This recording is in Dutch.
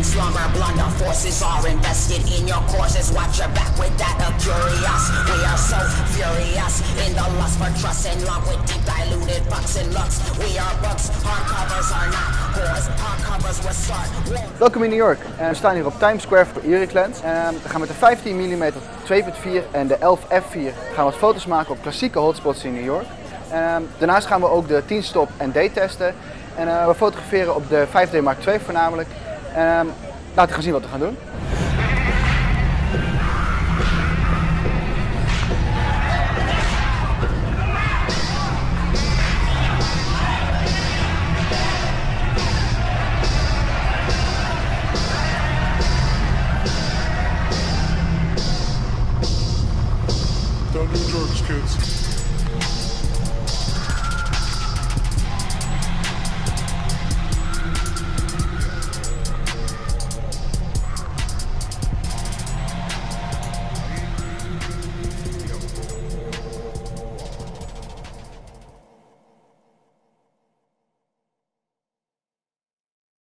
slumber, blunder. Forces are invested in your courses. Watch your back with that curious. We are so furious in the lust for trust, in love with deep diluted bucks and looks. We are books, hardcovers are not whores. Hardcovers will start. Welkom in New York. We staan hier op Times Square voor IRIX Lens. We gaan met de 15 mm 2.4 en de 11 f4 gaan wat foto's maken op klassieke hotspots in New York. Daarnaast gaan we ook de 10 stop en day testen. En we fotograferen op de 5D Mark II voornamelijk. Laten we gaan zien wat we gaan doen. Don't do drugs, kids.